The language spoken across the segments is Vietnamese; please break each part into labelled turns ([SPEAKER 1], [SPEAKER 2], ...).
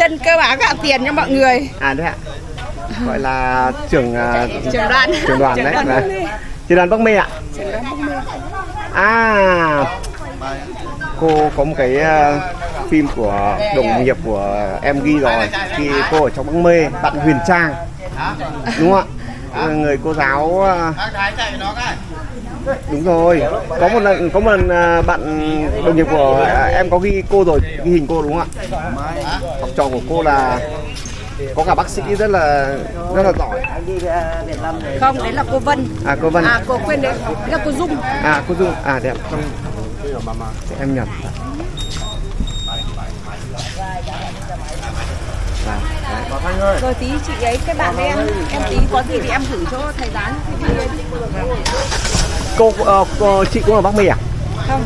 [SPEAKER 1] chân cơ bản gạo tiền cho mọi người.
[SPEAKER 2] À đấy ạ. Gọi là trưởng
[SPEAKER 1] đoàn.
[SPEAKER 2] Trưởng đoàn đấy. Trưởng đoàn Bắc Mê ạ.
[SPEAKER 1] Trưởng đoàn Bắc Mê.
[SPEAKER 2] À, cô có một cái phim của đồng nghiệp của em ghi rồi, khi cô ở trong Bắc Mê, bạn Huyền Trang, đúng không ạ? Người cô giáo. Đúng rồi, có một lần bạn đồng nghiệp của em có ghi cô rồi, ghi hình cô đúng không ạ? Học trò của cô là có cả bác sĩ rất là giỏi.
[SPEAKER 1] Không, đấy là cô Vân.
[SPEAKER 2] À, cô Vân.
[SPEAKER 1] À, cô quên đấy, là cô Dung.
[SPEAKER 2] À, cô Dung. À, đẹp. Em nhầm.
[SPEAKER 1] Rồi tí chị ấy, cái bạn em tí có gì thì em thử cho thầy dán.
[SPEAKER 2] Cô chị cũng ở Bắc Mê à?
[SPEAKER 1] Không.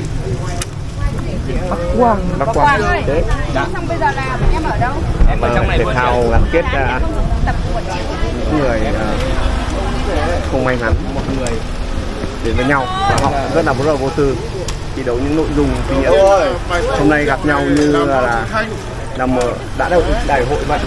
[SPEAKER 2] Bắc Quang.
[SPEAKER 1] Đấy. Xong bây giờ là em ở đâu?
[SPEAKER 2] Em ở trong này thể thao gắn kết người không may mắn, mọi người đến với nhau và họ rất là vô tư thi đấu những nội dung kinh nghiệm. Hôm nay gặp nhau như là đã được đại hội vậy.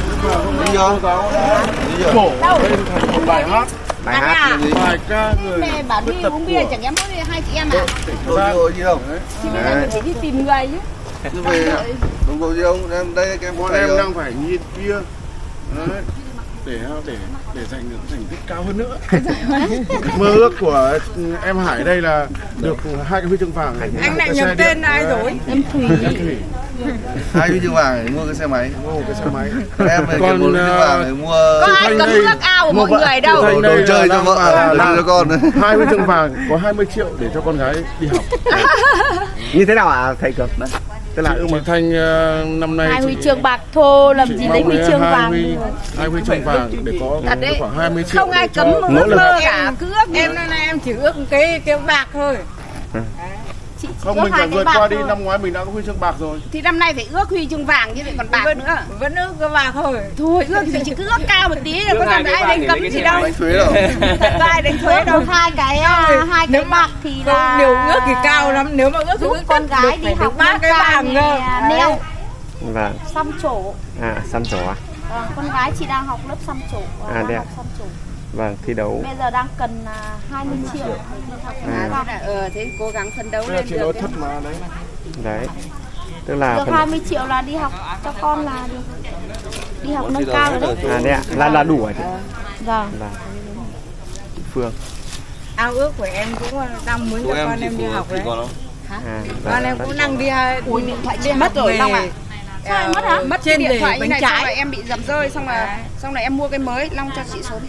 [SPEAKER 2] Bài hát
[SPEAKER 1] bài ca người mẹ bảo đi uống bia chẳng em có đi hai chị em à?
[SPEAKER 3] Đồ gì không?
[SPEAKER 1] Thì bây giờ mình phải đi tìm người chứ.
[SPEAKER 3] Chứ về đồng đồ gì không? Em đây em
[SPEAKER 4] bọn em đang phải nhìn kia. Đấy. Để giành được thành tích cao hơn nữa. Mơ ước của em Hải đây là được 2 cái huy chương vàng.
[SPEAKER 1] Anh lại nhầm tên ai rồi? Em Thủy.
[SPEAKER 3] 2 huy chương vàng để mua cái xe máy.
[SPEAKER 4] Mua cái xe máy.
[SPEAKER 3] Em về cái 4 huy chương vàng để mua.
[SPEAKER 1] Có ai cấm nước ao của mọi người đâu.
[SPEAKER 3] Đồ chơi cho vợ, cho con.
[SPEAKER 4] 2 huy chương vàng có 20 triệu để cho con gái đi học.
[SPEAKER 2] Như thế nào ạ thầy Cường? Tức là
[SPEAKER 4] chị Thanh năm nay
[SPEAKER 5] 2 huy chương bạc thô làm gì lấy huy chương vàng.
[SPEAKER 4] 2 huy chương vàng để có khoảng 20 triệu.
[SPEAKER 1] Không ai cấm một ước mơ cả, cứ ước em năm nay em chỉ ước cái bạc thôi.
[SPEAKER 4] Không, mình phải vượt qua đi, năm ngoái mình đã có huy chương bạc rồi.
[SPEAKER 1] Thì năm nay phải ước huy chương vàng chứ lại còn bạc nữa. Vẫn ước cái bạc thôi. Thôi ước thì chỉ cứ ước cao một tí rồi có làm ai đánh cấm gì đâu.
[SPEAKER 3] Đánh thuế đâu.
[SPEAKER 1] Ai đánh thuế đâu.
[SPEAKER 5] Hai cái bạc thì là
[SPEAKER 1] nếu ước thì cao lắm, nếu mà ước
[SPEAKER 5] giúp con gái đi học
[SPEAKER 1] bác cái vàng cơ.
[SPEAKER 5] Neo.
[SPEAKER 2] Vâng.
[SPEAKER 5] Xăm trổ.
[SPEAKER 2] À, xăm trổ à?
[SPEAKER 5] Con gái chị đang học lớp xăm trổ.
[SPEAKER 2] À, đẹp. Vâng, thi đấu.
[SPEAKER 5] Bây giờ đang cần 20 triệu để đi học.
[SPEAKER 1] Thế cố gắng phấn đấu lên
[SPEAKER 4] được. Thất mà đấy.
[SPEAKER 2] Đấy. Tức là
[SPEAKER 5] được 20 triệu là đi học cho con là được. Đi học nâng cao rồi đấy.
[SPEAKER 2] À, đấy ạ, là đủ rồi chị.
[SPEAKER 5] Vâng.
[SPEAKER 2] Phương.
[SPEAKER 1] Ao ước của em cũng đang muốn cho con em đi học đấy.
[SPEAKER 2] À,
[SPEAKER 1] con em cũng đang đi điện thoại đi mất rồi Long ạ.
[SPEAKER 5] Sao mất hả?
[SPEAKER 1] Mất trên điện thoại như này xong rồi em bị dầm rơi xong rồi em mua cái mới Long cho chị số đi.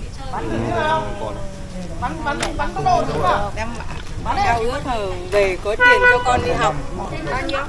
[SPEAKER 1] Bắn có đồ chứ mà. Em ao ước về có tiền cho con đi học. Bao nhiêu?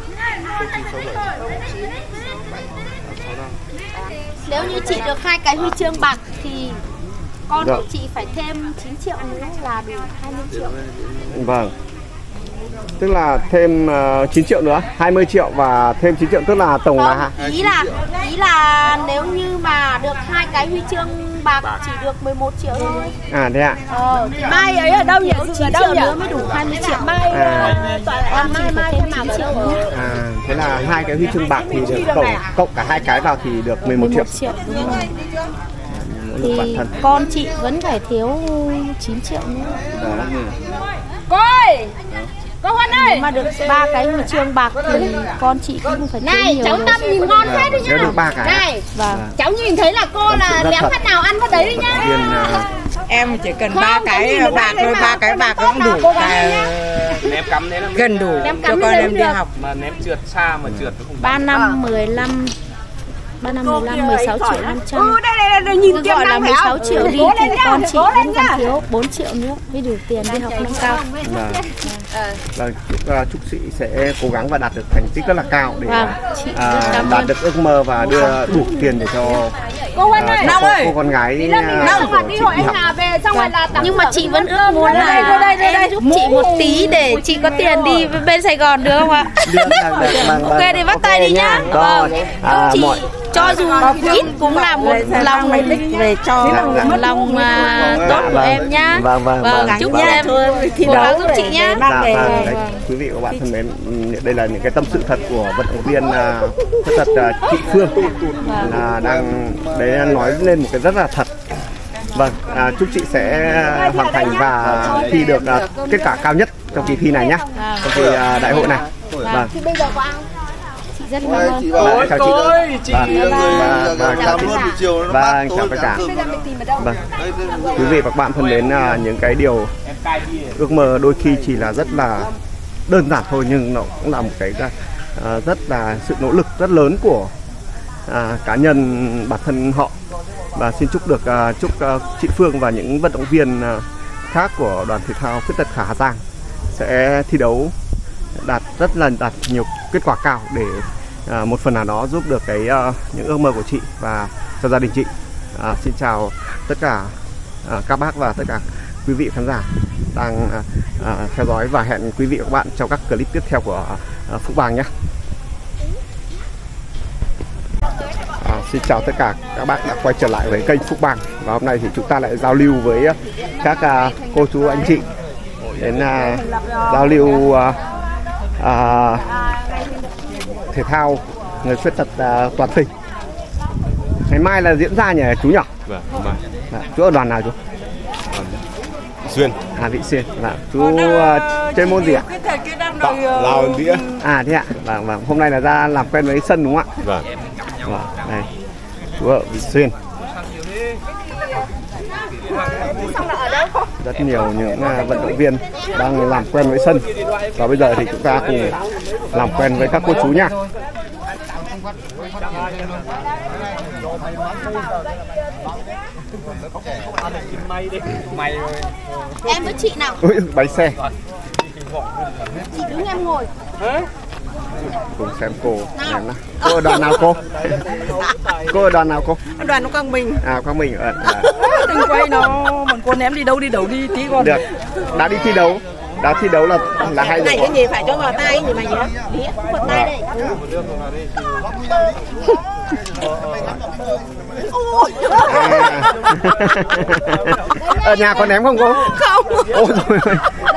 [SPEAKER 5] Nếu như chị được 2 cái huy chương bạc thì con của chị phải thêm 9 triệu nữa là đủ 20 triệu.
[SPEAKER 2] Vâng. Tức là thêm 9 triệu nữa, 20 triệu và thêm 9 triệu tức là tổng là
[SPEAKER 5] ý là nếu như mà được 2 cái huy chương bạc chỉ được 11 triệu thôi.
[SPEAKER 2] À thế ạ.
[SPEAKER 5] Thì mai ấy ở đâu nhỉ? 9 triệu nữa mới đủ 20 triệu. Mai mai thêm 9 triệu nữa.
[SPEAKER 2] À, thế là 2 cái huy chương bạc thì được cộng cả 2 cái vào thì được 11 triệu.
[SPEAKER 5] Đúng rồi. Thì con chị vẫn phải thiếu 9 triệu nữa.
[SPEAKER 1] Cô ơi! Cô Huân ơi!
[SPEAKER 5] Nếu mà được 3 cái huy chương bạc thì con chị cũng phải thiếu
[SPEAKER 1] này,
[SPEAKER 5] nhiều.
[SPEAKER 1] cháu Tâm nhìn ngon phết đấy nhá.
[SPEAKER 2] Được 3 cái.
[SPEAKER 1] Này,
[SPEAKER 5] vâng.
[SPEAKER 1] Cháu nhìn thấy là cô là léo phát nào ăn phát đấy đi nhá. Em chỉ cần 3 cái bạc thôi, 3 cái bạc cũng đủ.
[SPEAKER 6] Ném cắm thế là
[SPEAKER 1] gần đủ cho con em đi học.
[SPEAKER 6] Mà ném trượt xa mà trượt nó không
[SPEAKER 5] 3 năm 15 16 triệu 500.
[SPEAKER 1] Đây nhìn
[SPEAKER 5] cứ gọi là 16 triệu đi thì con chị vẫn còn thiếu 4 triệu nữa mới đủ tiền đi học nâng cao.
[SPEAKER 2] Vâng, chúc chị sẽ cố gắng và đạt được thành tích rất là cao để đạt được ước mơ và đưa đủ tiền để cho cô con gái
[SPEAKER 1] đi hội anh Hà về xong rồi là
[SPEAKER 5] nhưng mà chị vẫn ước muốn là em giúp chị một tí để chị có tiền đi bên Sài Gòn được không ạ? Ok thì bắt tay đi nhá.
[SPEAKER 2] Rồi,
[SPEAKER 5] cho dù ít cũng là một lòng
[SPEAKER 1] về cho
[SPEAKER 5] lòng tốt của em nhá.
[SPEAKER 2] Vâng,
[SPEAKER 5] chúc em thi đấu giúp chị nhá.
[SPEAKER 2] Đấy, quý vị và các bạn thân mến, đây là những cái tâm sự thật của vận động viên thật chị Phương là đang đấy nói lên một cái rất là thật. Vâng, chúc chị sẽ hoàn thành và thi được kết quả cao nhất trong kỳ thi này nhé, trong kỳ đại hội này. Vâng.
[SPEAKER 5] Thì bây giờ có ai? Chị rất cảm ơn.
[SPEAKER 2] Chào chị.
[SPEAKER 3] Vâng, chào chị.
[SPEAKER 2] Vâng, chào tất cả. Vâng, quý vị và các bạn thân mến, những cái điều ước mơ đôi khi chỉ là rất là đơn giản thôi, nhưng nó cũng là một cái rất là sự nỗ lực rất lớn của cá nhân bản thân họ. Và xin chúc chị Phương và những vận động viên khác của đoàn thể thao khuyết tật Khả Hà Giang sẽ thi đấu đạt nhiều kết quả cao để một phần nào đó giúp được những ước mơ của chị và cho gia đình chị. Xin chào tất cả các bác và tất cả quý vị khán giả đang theo dõi, và hẹn quý vị và các bạn trong các clip tiếp theo của Phúc Bàng nhé. Xin chào tất cả các bác đã quay trở lại với kênh Phúc Bàng, và hôm nay thì chúng ta lại giao lưu với các cô chú anh chị đến giao lưu thể thao người khuyết tật toàn tỉnh. Ngày mai là diễn ra nhỉ chú nhỉ?
[SPEAKER 7] Vâng, mai.
[SPEAKER 2] Chú ở đoàn nào chú?
[SPEAKER 7] Xuyên.
[SPEAKER 2] Vị Xuyên. Chú chơi môn gì ạ?
[SPEAKER 7] Lào đĩa.
[SPEAKER 2] Thế ạ. Vâng. Hôm nay là ra làm quen với sân đúng không ạ?
[SPEAKER 7] Vâng.
[SPEAKER 2] Đây. Chú ở Vị Xuyên. Rất nhiều những vận động viên đang làm quen với sân, và bây giờ thì chúng ta cùng làm quen với các cô chú nhá.
[SPEAKER 5] Em với chị nào?
[SPEAKER 2] Ôi, bánh xe.
[SPEAKER 5] Chị đứng em ngồi.
[SPEAKER 2] Cùng xem cô ném nào. Cô ở đoàn nào cô? Cô ở đoàn nào cô?
[SPEAKER 1] Đoàn nó Quang Bình.
[SPEAKER 2] Quang Bình.
[SPEAKER 1] Đừng quay nó, bọn cô ném đi đâu đi tí con.
[SPEAKER 2] Được. Đã đi thi đấu. Đã thi đấu là hay rồi.
[SPEAKER 1] Này cái gì phải cho vào tay gì mà gì đó.
[SPEAKER 5] Đĩa, vào tay đây.
[SPEAKER 2] Ở nhà có ném không cô?
[SPEAKER 1] Không.
[SPEAKER 2] Ôi rồi.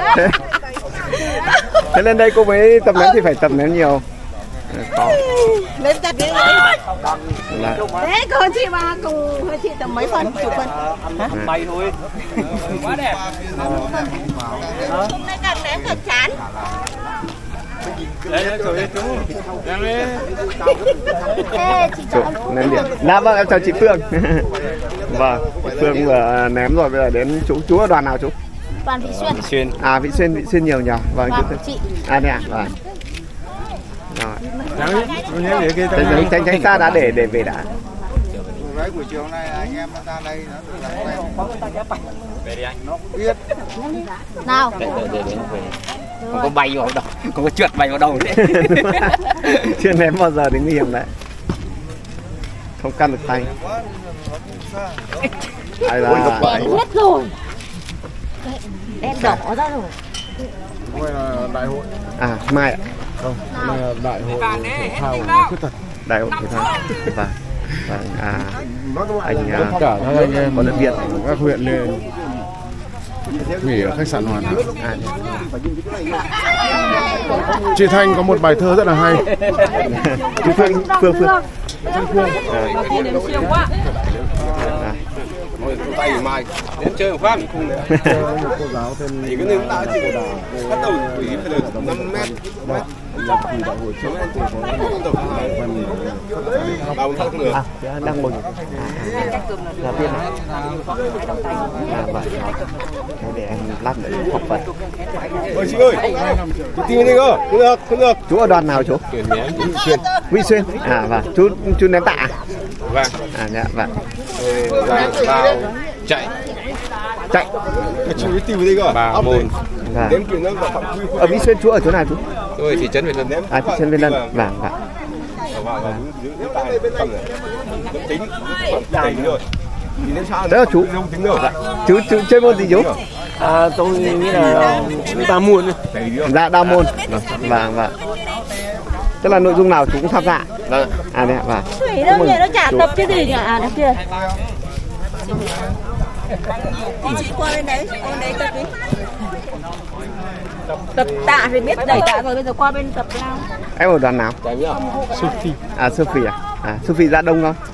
[SPEAKER 2] Thế lên đây cô mới tập ném thì phải tập ném nhiều.
[SPEAKER 1] Lên chặt đi. Thế cô chị ba cùng chị tầm mấy phân? Chục phân.
[SPEAKER 6] Bay thôi. Quá đẹp.
[SPEAKER 1] Hôm nay càng ném càng chán.
[SPEAKER 6] Đấy rồi chú. Ném đi.
[SPEAKER 2] Ném điện. Vâng, em chào chị Phương. Vâng, Phương vừa ném rồi, bây giờ đến chú ở đoàn nào chú?
[SPEAKER 5] Đoàn Vị Xuyên.
[SPEAKER 2] Vị Xuyên nhiều nhỉ? Vâng,
[SPEAKER 5] chị.
[SPEAKER 2] Đây à? Vâng. Rồi. Tránh xa đã để về đã.
[SPEAKER 3] Buổi chiều nay anh em ra đây
[SPEAKER 6] Về đi anh.
[SPEAKER 3] biết.
[SPEAKER 5] Nào.
[SPEAKER 6] Để không có bay vào đâu, không có trượt bay vào đâu đấy.
[SPEAKER 2] Chưa ném bao giờ đến nguy hiểm đấy. Không căn được tay. Hay là
[SPEAKER 5] Đen hết rồi. Đen đỏ ra rồi.
[SPEAKER 4] Hôm nay là đại hội.
[SPEAKER 2] mai ạ.
[SPEAKER 4] Không, hôm nay là đại hội thể thao khuyết tật.
[SPEAKER 2] Đại hội thể thao. Vâng. Anh
[SPEAKER 4] tất cả các anh em
[SPEAKER 2] huấn luyện viên
[SPEAKER 4] các huyện lên nghỉ ở khách sạn Hoàn Hảo. Chị Thanh có một bài thơ rất là hay.
[SPEAKER 2] Chị Phương.
[SPEAKER 7] Tay mai đến chơi một phát không nữa.
[SPEAKER 4] Cô giáo tên
[SPEAKER 7] Thì cái nền tảng chỉ bắt đầu quỷ phải được 5 mét.
[SPEAKER 4] là kỳ đại hội trước tôi
[SPEAKER 7] Bao nhiêu nữa?
[SPEAKER 2] Đang mừng. Là viên này. Vâng. Để em lát nữa học vật.
[SPEAKER 7] Ôi chị ơi, chị tìm đi cơ, không được.
[SPEAKER 2] Chú ở đoàn nào chú? Vị Xuyên. Vâng. Chú ném tạ.
[SPEAKER 7] Vâng.
[SPEAKER 2] Dạ, vâng.
[SPEAKER 7] Vào chạy. Chú đi tìm đi cơ. 3 môn. Đến kiểu nó vào phạm quy.
[SPEAKER 2] Ở Vị Xuyên chú ở chỗ nào chú?
[SPEAKER 7] Tôi thị trấn Việt Lân.
[SPEAKER 2] Thị trấn Việt Lân. Vâng.
[SPEAKER 7] Tính rồi.
[SPEAKER 2] Đó là chú. Chú chơi môn gì chú?
[SPEAKER 6] Tôi nghĩ là đa môn.
[SPEAKER 2] Dạ, đa môn. Vâng. Tức là nội dung nào chú cũng tham gia. À đấy ạ, vâng.
[SPEAKER 5] Thủy đâu vậy, nó chả tập cái gì nhỉ? À đấy kia.
[SPEAKER 1] Chị qua bên đấy tập đi. Tập tạ thì biết đẩy tạ rồi, bây giờ qua bên tập lao.
[SPEAKER 2] Em ở đoàn nào?
[SPEAKER 7] Sophie.
[SPEAKER 2] À Sophie à? À Sophie ra đông không?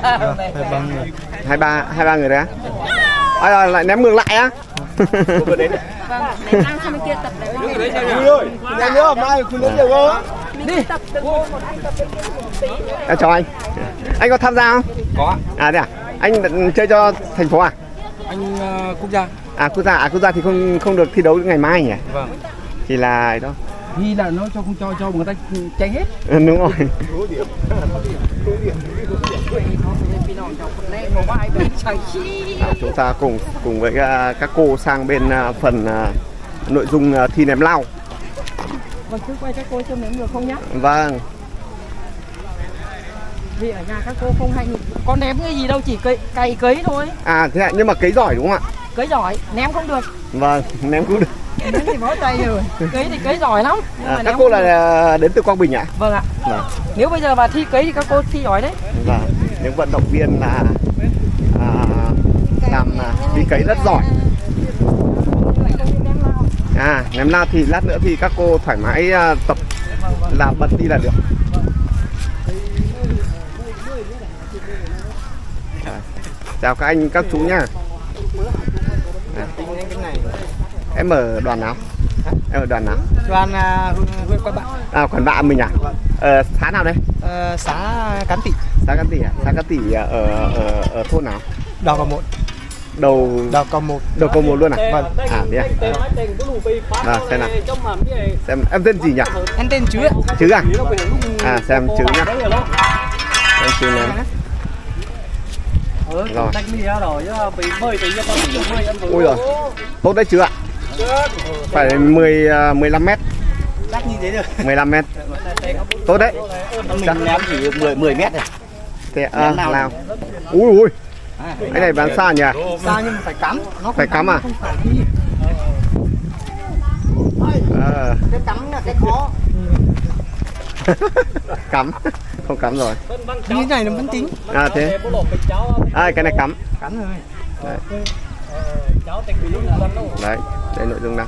[SPEAKER 2] 23 người đấy á? À, lại ném ngược lại á?
[SPEAKER 1] Vâng, để lao sang bên kia tập đấy.
[SPEAKER 3] Vui ơi, nhanh nữa, mai không đến được không?
[SPEAKER 1] Đi. Tập từng một anh tập bên kia một tí.
[SPEAKER 2] Em chào anh. Anh có tham gia không?
[SPEAKER 6] Có.
[SPEAKER 2] À đấy à? Anh chơi cho thành phố à?
[SPEAKER 6] Anh quốc gia.
[SPEAKER 2] À quốc gia thì không được thi đấu ngày mai nhỉ?
[SPEAKER 6] Vâng.
[SPEAKER 2] Thì là ấy đó.
[SPEAKER 6] Vì là nó không cho người ta cháy hết.
[SPEAKER 2] Đúng rồi. Chúng ta cùng với các cô sang bên phần nội dung thi ném lao.
[SPEAKER 1] Vâng, cứ quay các cô cho ném được không nhá?
[SPEAKER 2] Vâng.
[SPEAKER 1] Vì ở nhà các cô không hay con ném cái gì đâu, chỉ cày cấy thôi.
[SPEAKER 2] À thế ạ, nhưng mà cấy giỏi đúng không ạ?
[SPEAKER 1] Cấy giỏi, ném không được.
[SPEAKER 2] Vâng, ném cũng được.
[SPEAKER 1] Ném thì bó tay rồi. Cấy thì cấy giỏi lắm.
[SPEAKER 2] Các cô là đến từ Quang Bình ạ?
[SPEAKER 1] Vâng ạ.
[SPEAKER 2] Vâng.
[SPEAKER 1] Nếu bây giờ mà thi cấy thì các cô thi giỏi đấy.
[SPEAKER 2] Vâng. Những vận động viên là làm đi cấy rất giỏi. À ném lao thì lát nữa thì các cô thoải mái tập là bật đi là được. Chào các anh các chú nhá. Em ở đoàn nào? Em ở đoàn nào?
[SPEAKER 8] Đoàn huyện Quản Bạ.
[SPEAKER 2] À Quản Bạ mình à? Xã nào đây?
[SPEAKER 8] Xã Cán Tỉ.
[SPEAKER 2] Xã Cán Tỉ à? Xã Cán Tỉ ở thôn nào?
[SPEAKER 8] Đầu cầu 1.
[SPEAKER 2] Đầu cầu 1 luôn à?
[SPEAKER 8] Vâng.
[SPEAKER 2] À thế à? À xem nào. Xem em tên gì nhỉ?
[SPEAKER 8] Em tên Chứ ạ.
[SPEAKER 2] Chứ à? À xem Chứ nhá. Em Chứ nè. Rồi. Ui rồi. Tốt đấy Chứ ạ. Phải 15 mét. 15 mét. Tốt đấy.
[SPEAKER 6] Mình ném chỉ 10 mét rồi.
[SPEAKER 2] Thế nào. Ui ui. Cái này bán xa nhỉ?
[SPEAKER 8] Xa nhưng phải cắm. Nó
[SPEAKER 2] phải cắm à?
[SPEAKER 8] Cái cắm là cái khó.
[SPEAKER 2] Cắm. Không cắm rồi.
[SPEAKER 8] Như thế này nó vẫn tính.
[SPEAKER 2] À thế. À cái này cắm.
[SPEAKER 8] Cắm rồi.
[SPEAKER 2] Đấy. Đấy, đây nội dung nào.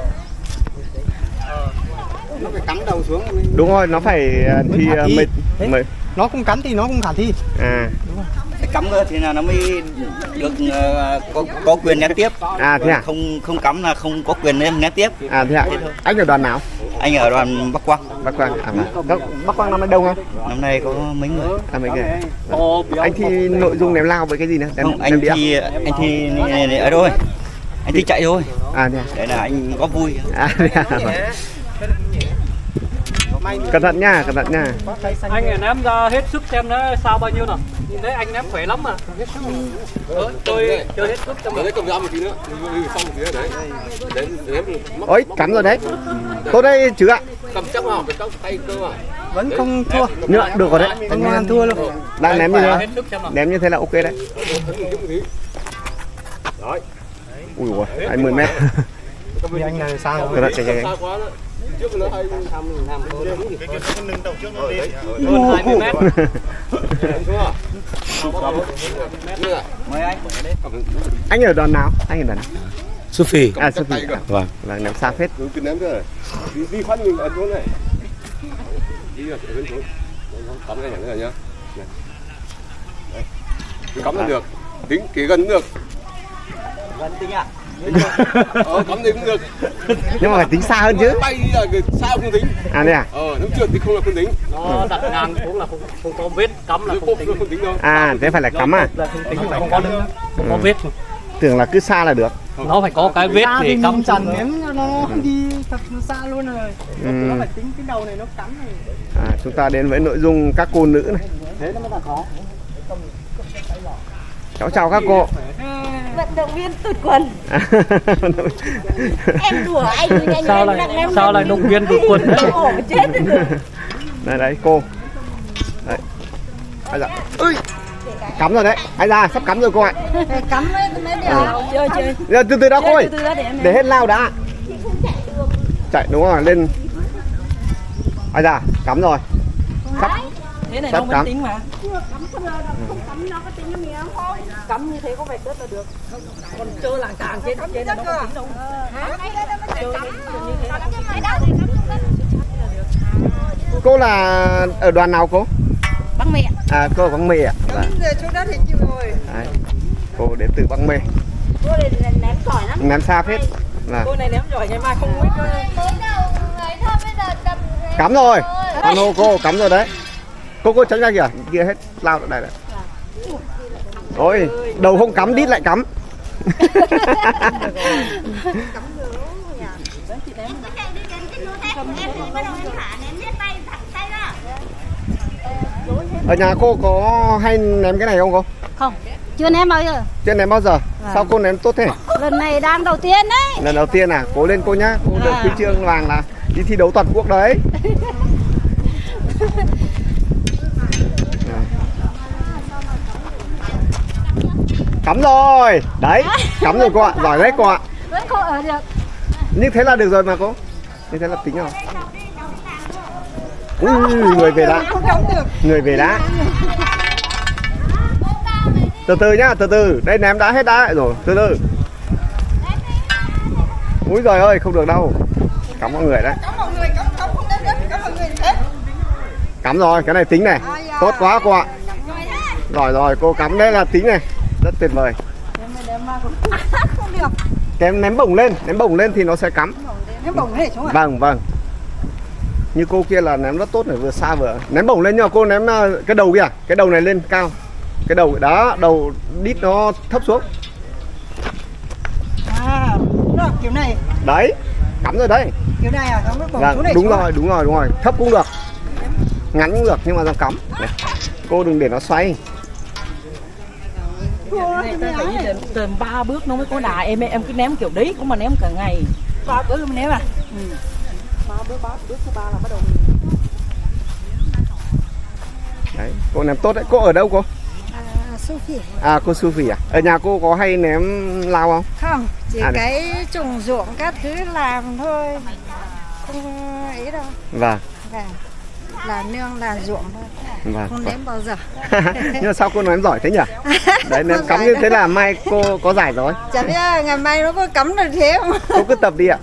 [SPEAKER 8] Nó phải cắm đầu xuống.
[SPEAKER 2] Đúng rồi, nó phải thi mệt.
[SPEAKER 8] Nó không cắm thì nó không khả thi.
[SPEAKER 2] À.
[SPEAKER 6] Phải cắm cơ thì là nó mới được có quyền ném tiếp.
[SPEAKER 2] À thế à?
[SPEAKER 6] Không cắm là không có quyền ném tiếp.
[SPEAKER 2] À thế à? Anh ở đoàn nào?
[SPEAKER 6] Anh ở đoàn Bắc Quang.
[SPEAKER 2] Bắc Quang. À Bắc Quang năm nay đông không?
[SPEAKER 6] Năm nay có mấy người.
[SPEAKER 2] À mấy người. Anh thi nội dung ném lao với cái gì nữa?
[SPEAKER 6] Không, anh thi ở đâu? Anh thi chạy thôi.
[SPEAKER 2] À thế à?
[SPEAKER 6] Đấy là anh có vui.
[SPEAKER 2] À thế à? Cẩn thận nha, cẩn thận nha.
[SPEAKER 9] Anh ném ra hết sức xem nó sao bao nhiêu nào. Nhìn thấy anh ném khỏe lắm mà. Tôi chơi hết sức cho mình.
[SPEAKER 7] Đấy cầm ra một tí nữa. Xong một tí nữa đấy.
[SPEAKER 2] Ôi, cắm rồi đấy. Tốt đấy Chứ ạ.
[SPEAKER 7] Cầm chắc vào cái tay cơ mà.
[SPEAKER 8] Vẫn không thua.
[SPEAKER 2] Nhựa được rồi đấy.
[SPEAKER 8] Không ăn thua luôn.
[SPEAKER 2] Đang ném như thế. Ném như thế là ok đấy.
[SPEAKER 7] Đấy.
[SPEAKER 2] Ui ui, 20 mét.
[SPEAKER 8] Vì anh là xa
[SPEAKER 2] Cẩn thận chạy.
[SPEAKER 7] Trước nó hay
[SPEAKER 9] hơn 20 mét.
[SPEAKER 6] Mời anh.
[SPEAKER 2] Anh ở đoàn nào? Anh ở đoàn nào?
[SPEAKER 6] Sophie.
[SPEAKER 2] À Sophie.
[SPEAKER 6] Vâng.
[SPEAKER 2] Là ném xa phết.
[SPEAKER 7] cứ ném thế này. Đi khoan mình ấn xuống này. Đi rồi, ấn xuống. Cắm cái này nhá. Đây. Cứ cắm là được. Tính kế gần được.
[SPEAKER 6] Gần tính ạ.
[SPEAKER 7] Cắm thì cũng được.
[SPEAKER 2] Nhưng mà phải tính xa hơn chứ.
[SPEAKER 7] Bay đi là sao không tính.
[SPEAKER 2] À đây à?
[SPEAKER 7] Nếu trượt thì không là không tính.
[SPEAKER 9] Nó đặt ngang xuống là không có vết cắm là không tính
[SPEAKER 7] đâu.
[SPEAKER 2] À thế phải là cắm à?
[SPEAKER 9] Không có vết.
[SPEAKER 2] Tưởng là cứ xa là được.
[SPEAKER 9] Nó phải có cái vết để cắm
[SPEAKER 8] trần ném nó đi thật xa luôn rồi. Nó phải tính cái đầu này nó cắm này.
[SPEAKER 2] À, chúng ta đến với nội dung các cô nữ này.
[SPEAKER 8] Thế nó mới là khó.
[SPEAKER 2] Cháu chào các cô.
[SPEAKER 5] Vận động viên tụt quần. Em đùa anh nhanh
[SPEAKER 9] sao lại động viên tụt quần đấy?
[SPEAKER 5] Chết rồi.
[SPEAKER 2] Đây đấy cô. Đấy. Ai dạ. Ui. Cắm rồi đấy. Ai ra sắp cắm rồi cô ạ.
[SPEAKER 5] Cắm mới được.
[SPEAKER 2] Chơi. Từ từ đã cô ơi. Để hết lao đã. Chạy đúng rồi, lên. Ai ra, cắm rồi.
[SPEAKER 8] Thế này
[SPEAKER 2] Sắp
[SPEAKER 8] nó mới
[SPEAKER 2] cắm.
[SPEAKER 8] tính mà.
[SPEAKER 5] Không cắm nó có tính nó miếng thôi.
[SPEAKER 8] Cắm như thế có phải cất là được. Còn chơi làng tràng trên này nó không tính đâu.
[SPEAKER 2] Cô là ở đoàn nào cô?
[SPEAKER 1] Băng Mê.
[SPEAKER 2] À cô ở Băng Mê ạ. Dạ.
[SPEAKER 8] Chỗ đất thì chịu rồi.
[SPEAKER 2] Đấy. Cô đến từ Băng Mê.
[SPEAKER 5] Cô này ném giỏi lắm.
[SPEAKER 2] Ném xa phết. Là
[SPEAKER 8] Cô này ném giỏi ngày mai không biết.
[SPEAKER 5] Mới đầu người thôi bây giờ đập.
[SPEAKER 2] cắm rồi. Con hô cô cắm rồi đấy. Cô tránh ra kìa, kia hết lao đây này. Ôi, đầu không cắm đít lại cắm. Ở nhà cô có hay ném cái này không cô?
[SPEAKER 1] Không, chưa ném bao giờ.
[SPEAKER 2] Chưa ném bao giờ. Sao cô ném tốt thế?
[SPEAKER 1] Lần này đang đầu tiên đấy.
[SPEAKER 2] Lần đầu tiên à? Cố lên cô nhá. Cô được huy chương vàng là đi thi đấu toàn quốc đấy. Cắm rồi. Đấy, cắm rồi cô ạ. Giỏi đấy cô ạ.
[SPEAKER 1] Vẫn không ở được.
[SPEAKER 2] Như thế là được rồi mà cô. Như thế là tính rồi. Người về đã. Người về đã. Từ từ nhá, từ từ. Đây ném đã hết đã rồi. Từ từ. Úi giời ơi, không được đâu. Cắm mọi người đấy. Cắm rồi, cái này tính này. Tốt quá cô ạ. Giỏi rồi, cô cắm đấy là tính này. Rất tuyệt vời. Cái ném bổng lên thì nó sẽ cắm.
[SPEAKER 8] Ném bổng này xuống ạ.
[SPEAKER 2] Vâng, vâng. Như cô kia là ném rất tốt này, vừa xa vừa. Ném bổng lên nhưng mà cô ném cái đầu kìa, cái đầu này lên cao. Cái đầu đó, đầu đít nó thấp xuống.
[SPEAKER 8] À, nó kiểu này.
[SPEAKER 2] Đấy, cắm rồi đấy.
[SPEAKER 8] Kiểu này à, cắm cái bổng
[SPEAKER 2] Vâng,
[SPEAKER 8] xuống này.
[SPEAKER 2] đúng rồi. Thấp cũng được. Ngắn cũng được nhưng mà nó cắm. Này. Cô đừng để nó xoay.
[SPEAKER 8] Này ta phải đi tầm 3 bước nó mới có đà. Em cứ ném kiểu đấy, cũng mà ném cả ngày. 3 bước mới ném à? 3 bước thứ 3 là bắt đầu.
[SPEAKER 2] Đấy, cô ném tốt đấy. Cô ở đâu cô?
[SPEAKER 10] Sophie.
[SPEAKER 2] À, cô Sophie à? Ở nhà cô có hay ném lao không?
[SPEAKER 10] Không, chỉ
[SPEAKER 2] À,
[SPEAKER 10] cái trồng ruộng các thứ làm thôi. Không ý đâu.
[SPEAKER 2] Vâng.
[SPEAKER 10] Vâng. Là nương là ruộng thôi.
[SPEAKER 2] Vâng.
[SPEAKER 10] Không ném bao giờ.
[SPEAKER 2] Nhưng mà sao cô ném giỏi thế nhỉ? Đấy, ném cắm như thế là mai cô có giải rồi.
[SPEAKER 10] Chả biết ngày mai nó có cắm được thế không?
[SPEAKER 2] Cô cứ tập đi ạ.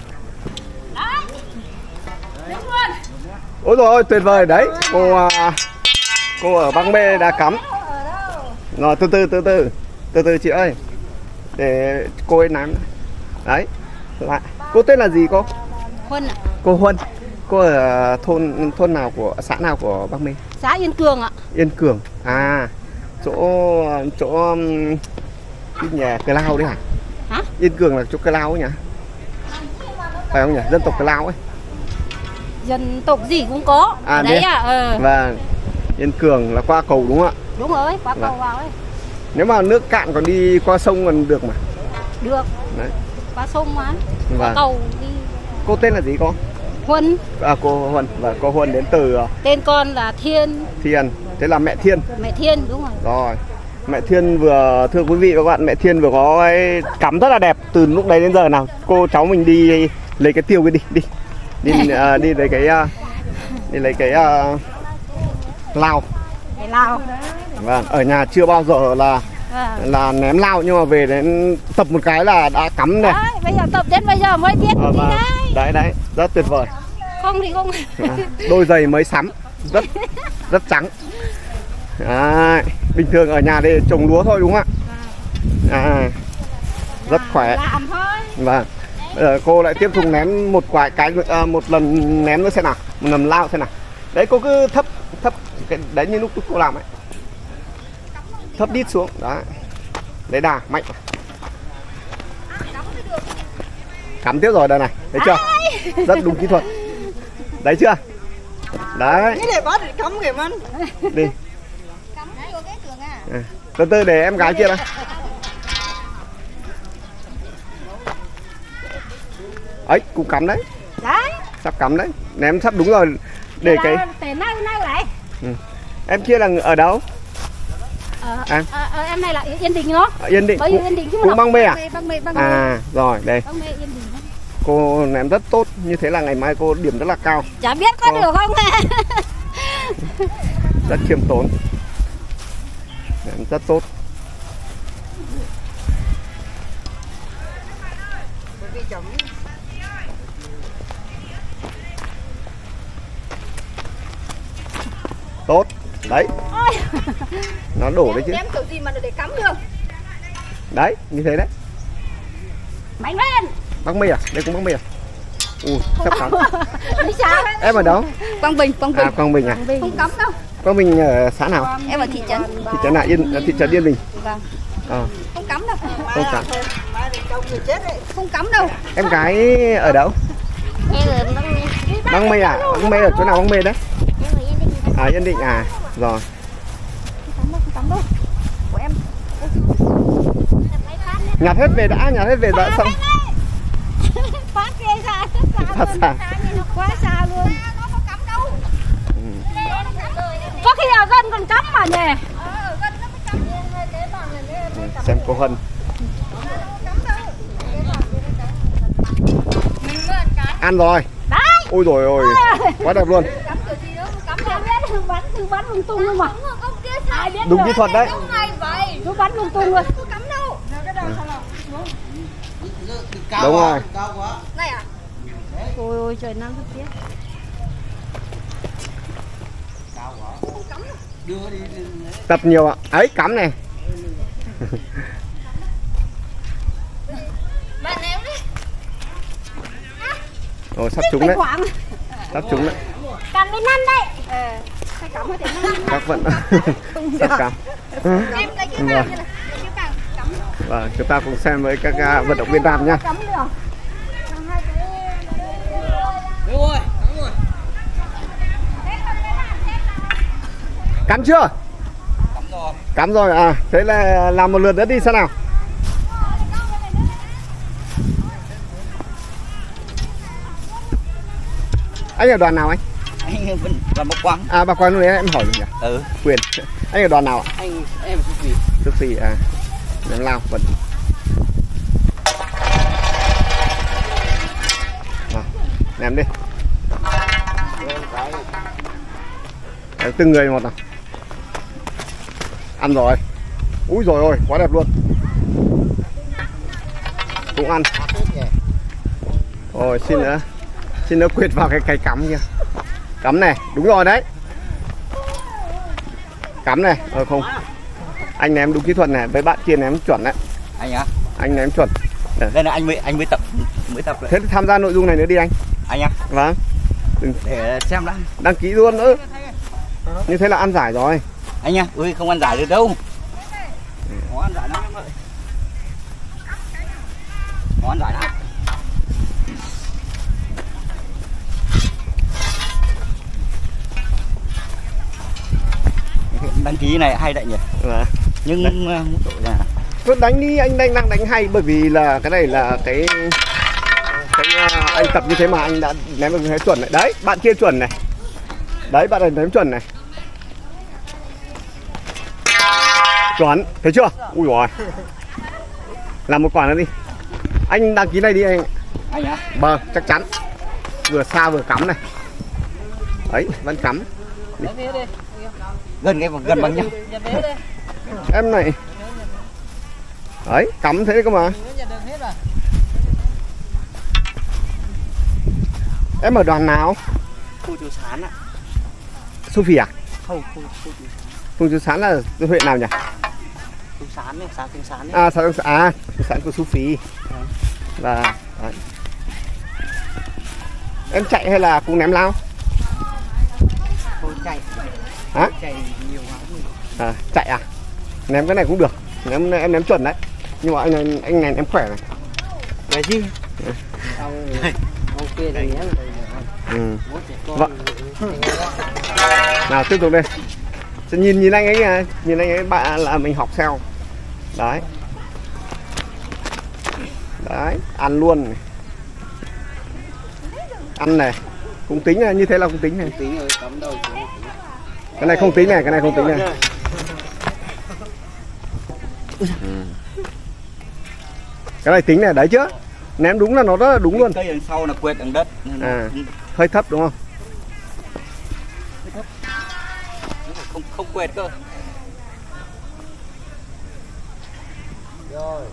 [SPEAKER 2] Ôi rồi ôi, tuyệt vời đấy. Cô ở Băng Mê đã cắm. Rồi từ từ chị ơi. Để cô ấy ném. Đấy. Lại. Cô tên là gì cô?
[SPEAKER 1] Huân ạ.
[SPEAKER 2] Cô Huân. Cô ở thôn nào của xã nào của Băng Mê?
[SPEAKER 1] Xã Yên Cường ạ.
[SPEAKER 2] Yên Cường. À, chỗ cái nhà Cờ Lao đấy hả?
[SPEAKER 1] Hả?
[SPEAKER 2] Yên Cường là chỗ Cờ Lao ấy nhỉ? Phải không nhỉ? Dân tộc Cờ Lao ấy.
[SPEAKER 1] Dân tộc gì cũng có.
[SPEAKER 2] À,
[SPEAKER 1] đấy à?
[SPEAKER 2] Vâng. Yên Cường là qua cầu đúng không ạ?
[SPEAKER 1] Đúng rồi, qua cầu vào ấy.
[SPEAKER 2] Nếu mà nước cạn còn đi qua sông còn được mà.
[SPEAKER 1] Được.
[SPEAKER 2] Đấy.
[SPEAKER 1] Qua sông mà.
[SPEAKER 2] Vâng.
[SPEAKER 1] Qua cầu đi.
[SPEAKER 2] Cô tên là gì con?
[SPEAKER 1] Huân.
[SPEAKER 2] À, cô Huân. Và cô Huân đến từ
[SPEAKER 1] Tên con là Thiên.
[SPEAKER 2] Thiên. Thế là mẹ Thiên.
[SPEAKER 1] Mẹ Thiên đúng rồi.
[SPEAKER 2] Rồi. Mẹ Thiên vừa, thưa quý vị và các bạn, mẹ Thiên vừa có cái cắm rất là đẹp. Từ lúc đấy đến giờ nào cô cháu mình đi lấy cái tiêu cái đi lấy cái lao.
[SPEAKER 1] Cái lao.
[SPEAKER 2] Vâng, ở nhà chưa bao giờ là ném lao, nhưng mà về đến tập một cái là đã cắm này.
[SPEAKER 1] Đấy, bây giờ tập đến bây giờ mới biết đi đấy.
[SPEAKER 2] Đấy, rất tuyệt vời.
[SPEAKER 1] Không thì không.
[SPEAKER 2] Đôi giày mới sắm, rất trắng. Đấy, bình thường ở nhà đây trồng lúa thôi đúng không ạ? Rất khỏe.
[SPEAKER 1] Làm thôi.
[SPEAKER 2] Vâng. Bây giờ cô lại tiếp tục ném một lần ném nữa xem nào, một lần lao xem nào. Đấy, cô cứ thấp cái đấy như lúc cô làm ấy. Thấp đít xuống, đó. Lấy đà mạnh. Cắm tiếp rồi đây này, thấy chưa? Rất đúng kỹ thuật. Đấy chưa? Đấy.
[SPEAKER 8] Cái này bắt để cắm kìa man.
[SPEAKER 2] Đi. Từ từ để em gái kia đây. Ấy, cũng cắm đấy.
[SPEAKER 1] Đấy.
[SPEAKER 2] Sắp cắm đấy. Ném sắp đúng rồi. Để cái
[SPEAKER 1] nào lại.
[SPEAKER 2] Em kia là ở đâu?
[SPEAKER 1] Em này là Yên Định đó.
[SPEAKER 2] Yên Định. Cũng Băng Mê à?
[SPEAKER 1] Băng Mê.
[SPEAKER 2] À, rồi đây.
[SPEAKER 1] Băng Mê, Yên Định.
[SPEAKER 2] Cô ném rất tốt, như thế là ngày mai cô điểm rất là cao.
[SPEAKER 1] Chả biết có được không.
[SPEAKER 2] Rất khiêm tốn, rất tốt. Tốt đấy, nó đổ đấy chứ.
[SPEAKER 1] Ném kiểu gì mà để cắm được.
[SPEAKER 2] Đấy, như thế đấy.
[SPEAKER 1] Mạnh lên.
[SPEAKER 2] Băng mì à? Đây cũng băng mì à? Sắp cắm.
[SPEAKER 1] Đi sao?
[SPEAKER 2] Em ở đâu?
[SPEAKER 1] Quang Bình, Quang Bình.
[SPEAKER 2] À, Quang Bình à?
[SPEAKER 1] Không cắm đâu.
[SPEAKER 2] Quang Bình ở xã nào?
[SPEAKER 1] Em ở thị trấn.
[SPEAKER 2] Thị trấn nào? Thị trấn Yên Bình.
[SPEAKER 1] Vâng.
[SPEAKER 2] Không
[SPEAKER 1] cắm đâu.
[SPEAKER 2] Không cắm.
[SPEAKER 1] Không cắm đâu.
[SPEAKER 2] Em gái ở đâu?
[SPEAKER 5] Em ở
[SPEAKER 2] Băng mì à? Băng mì ở chỗ nào Băng mì đấy? À, Yên Định à? Rồi.
[SPEAKER 1] Không cắm đâu. Của em.
[SPEAKER 2] Nhặt hết về đã xong.
[SPEAKER 1] Phát ghê xa.
[SPEAKER 2] Phát xa.
[SPEAKER 1] Quá xa luôn. Nó không cắm đâu. Có khi ở gần còn cắm mà nhỉ?
[SPEAKER 2] Xem cô Hân. Ăn rồi.
[SPEAKER 1] Đấy.
[SPEAKER 2] Ôi rồi ôi, quá đẹp luôn.
[SPEAKER 1] Bắn lung tung luôn mà.
[SPEAKER 2] Đúng kỹ thuật đấy.
[SPEAKER 1] Cứ bắn lung tung luôn.
[SPEAKER 2] Đúng rồi.
[SPEAKER 1] Này à? Ôi ôi trời nắng rất tiếc.
[SPEAKER 2] Tập nhiều ạ. Ấy cắm này. Ồ sắp trúng đấy. Sắp trúng đấy.
[SPEAKER 5] Cầm với năm đây.
[SPEAKER 1] Phải cắm hết
[SPEAKER 2] Các vận. Sắp cắm.
[SPEAKER 1] Em lấy cái vàng như này.
[SPEAKER 2] Vâng, chúng ta cùng xem với các vận động viên nam nhá. Cắm chưa? Cắm rồi à, thế là làm một lượt nữa đi xem nào. Anh ở đoàn nào anh?
[SPEAKER 6] Anh là Bắc Quang.
[SPEAKER 2] À Bắc Quang lúc đấy em hỏi gì nhỉ? Quyền. Anh ở đoàn nào ạ?
[SPEAKER 6] Em Súc Sĩ.
[SPEAKER 2] Súc Sĩ à. Ném lao vẫn. Ném đi. Đấy, từng người một nào. Ăn rồi. Úi rồi ôi, quá đẹp luôn. Cũng ăn. Rồi xin nó quệt vào cái cắm kia. Cắm này, đúng rồi đấy. Cắm này, không. Anh ném đúng kỹ thuật này, với bạn kia ném chuẩn đấy.
[SPEAKER 6] Anh á?
[SPEAKER 2] Anh ném chuẩn.
[SPEAKER 6] Đây là anh mới tập rồi.
[SPEAKER 2] Thế thì tham gia nội dung này nữa đi anh.
[SPEAKER 6] Anh á?
[SPEAKER 2] Vâng.
[SPEAKER 6] Để xem đã.
[SPEAKER 2] Đăng ký luôn nữa. Như thế là ăn giải rồi.
[SPEAKER 6] Anh nha, ui không ăn giải được đâu. Khó ăn giải lắm em ơi. Khó ăn giải lắm. Đăng ký này hay đấy nhỉ. Nhưng mức độ là
[SPEAKER 2] cứ đánh đi, anh đang đánh hay bởi vì là cái này là cái anh tập như thế mà anh đã ném được cái chuẩn này. Đấy, bạn kia chuẩn này. Đấy, bạn này ném chuẩn này. Chuẩn, thấy chưa? Ui rồi. Làm một quả nữa đi. Anh đăng ký này đi anh.
[SPEAKER 6] Anh á?
[SPEAKER 2] Vâng, chắc chắn. Vừa xa vừa cắm này. Đấy, vẫn cắm. Đi.
[SPEAKER 6] Gần bằng nhau.
[SPEAKER 2] Em này. Đấy, cắm thế cơ mà. Em ở đoàn nào?
[SPEAKER 6] Khu Chú Sán ạ.
[SPEAKER 2] Su Phi à?
[SPEAKER 6] Không,
[SPEAKER 2] Phường Chú Sán là huyện nào nhỉ?
[SPEAKER 6] Chú Sán này, xã Chú Sán
[SPEAKER 2] đấy. À, xã Chú Sán của Su Phi. Và đấy. Em chạy hay là cũng ném lao?
[SPEAKER 6] Thôi chạy.
[SPEAKER 2] Hả?
[SPEAKER 6] Chạy nhiều quá.
[SPEAKER 2] Chạy à? Ném cái này cũng được. Em ném chuẩn đấy. Nhưng mà anh này em khỏe này.
[SPEAKER 6] Vậy chứ.
[SPEAKER 10] Ok đấy.
[SPEAKER 2] Vâng. Nào tiếp tục đây. Nhìn anh ấy, nhìn anh ấy bạn là mình học theo. Đấy. Đấy, ăn luôn này. Ăn này. Cũng tính này, như thế là cũng tính này.
[SPEAKER 6] Tính rồi, cắm đầu.
[SPEAKER 2] Cái này không tính này, cái này không tính này. Cái này tính này, đấy chứ. Ném đúng là nó rất là đúng luôn.
[SPEAKER 6] Cây đằng sau là quẹt đằng đất.
[SPEAKER 2] Hơi thấp đúng không?
[SPEAKER 6] Không quẹt cơ.
[SPEAKER 7] Rồi.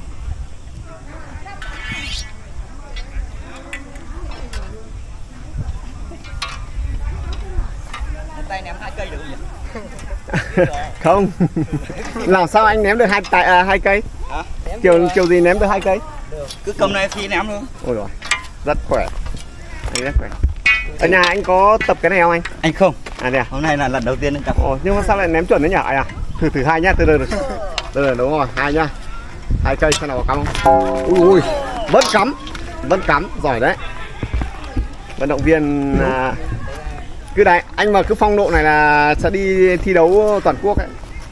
[SPEAKER 6] Tay ném 2 cây được không nhỉ?
[SPEAKER 2] Không. Làm sao anh ném được hai cây?
[SPEAKER 6] Hả?
[SPEAKER 2] Kiểu gì ném được 2 cây?
[SPEAKER 6] Cứ cầm này phi ném luôn.
[SPEAKER 2] Ôi rồi, rất khỏe. Anh rất khỏe. Ở nhà anh có tập cái này không anh?
[SPEAKER 6] Anh không.
[SPEAKER 2] À đây à?
[SPEAKER 6] Hôm nay là lần đầu tiên anh tập.
[SPEAKER 2] Ồ, nhưng mà sao lại ném chuẩn đấy nhỉ? À, thử 2 nhá, từ từ đúng rồi, 2 nhá. 2 cây xem nào có cắm không? Ui, vẫn cắm, giỏi đấy. Vận động viên cứ đấy, anh mà cứ phong độ này là sẽ đi thi đấu toàn quốc ấy.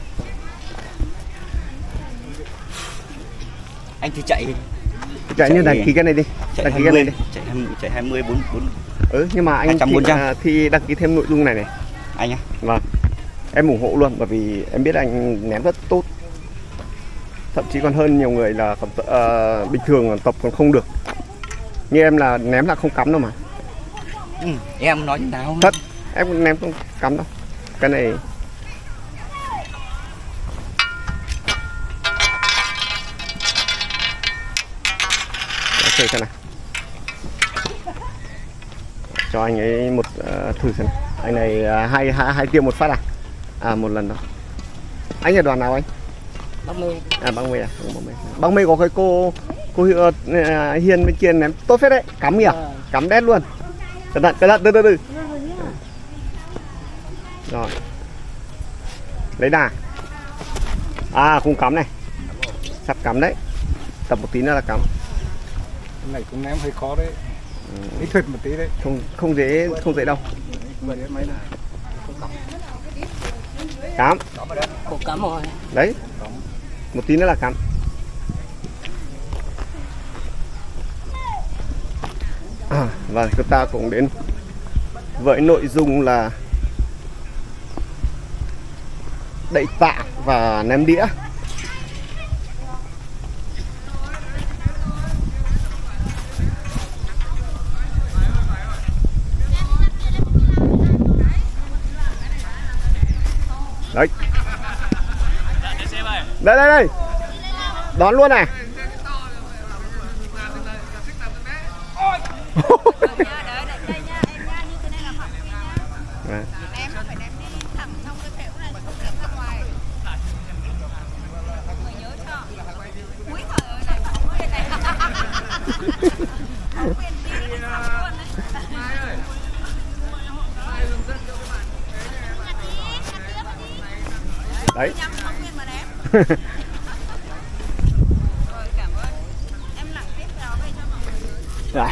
[SPEAKER 6] Anh thì chạy
[SPEAKER 2] như đăng ký cái này đi.
[SPEAKER 6] Đăng ký cái này đi. Chạy 20 4.
[SPEAKER 2] Nhưng mà anh thi đăng ký thêm nội dung này.
[SPEAKER 6] Anh á?
[SPEAKER 2] Vâng. Em ủng hộ luôn bởi vì em biết anh ném rất tốt. Thậm chí còn hơn nhiều người là bình thường tập còn không được. Như em là ném là không cắm đâu mà.
[SPEAKER 6] Em nói như nào?
[SPEAKER 2] Thật, em ném không cắm đâu. Cái này xem này. Cho anh ấy một thử xem. Anh này hai tiêu một phát à? À một lần đó. Anh ở đoàn nào anh?
[SPEAKER 6] Băng Mê.
[SPEAKER 2] À Băng Mê à? Băng Mê có cái cô Hiên bên kia ném tốt phết đấy, cắm kìa, cắm đét luôn. Cẩn thận, từ. Rồi. Lấy đà. À không cắm này. Sắp cắm đấy. Tập một tí nữa là cắm.
[SPEAKER 3] Cái này cũng ném hơi khó đấy. Kỹ thuật một tí đấy.
[SPEAKER 2] Không dễ đâu. Cắm.
[SPEAKER 6] Cô cắm rồi.
[SPEAKER 2] Đấy. Một tí nữa là cắm. Và chúng ta cũng đến với nội dung là đậy tạ và ném đĩa. Đấy. Đây. Đón luôn này. Đấy. Rồi.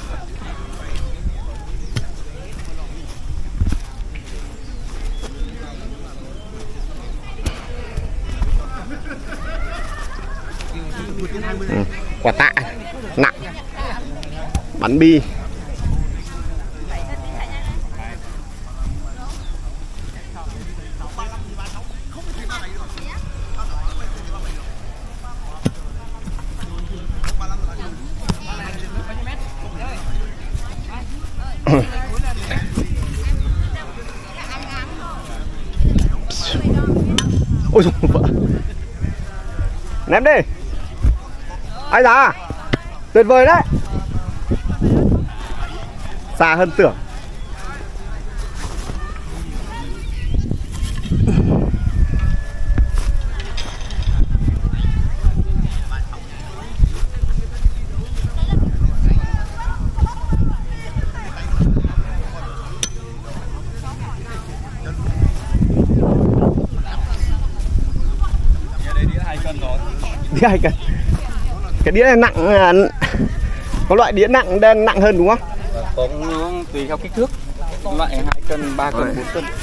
[SPEAKER 2] Quả tạ nặng, bắn bi. Ôi dồi vợ. Ném đi. Ai da. Tuyệt vời đấy. Xa hơn tưởng. Đĩa 2 cân. Cái đĩa này nặng, có loại đĩa nặng đen nặng hơn đúng không?
[SPEAKER 6] Có tùy theo kích thước. Loại 2 cân, 3 cân, 4 cân.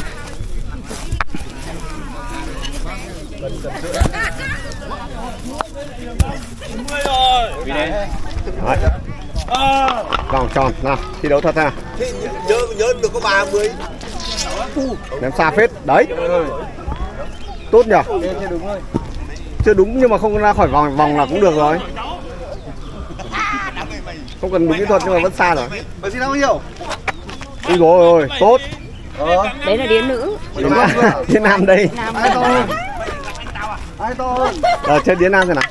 [SPEAKER 2] Đấy. Vòng tròn nào, thi đấu thật nào.
[SPEAKER 3] Nhớ được có 30.
[SPEAKER 2] Ném xa phết. Đấy. Tốt nhỉ? Chưa đúng nhưng mà không ra khỏi vòng là cũng được rồi. Không cần đúng kỹ thuật nhưng mà vẫn xa rồi.
[SPEAKER 3] Bạn xin bao nhiêu?
[SPEAKER 2] Ui dồi ôi, tốt.
[SPEAKER 1] Đấy là đĩa nữ.
[SPEAKER 2] Đúng rồi. Đĩa nam đây. Chơi đĩa nam rồi nào.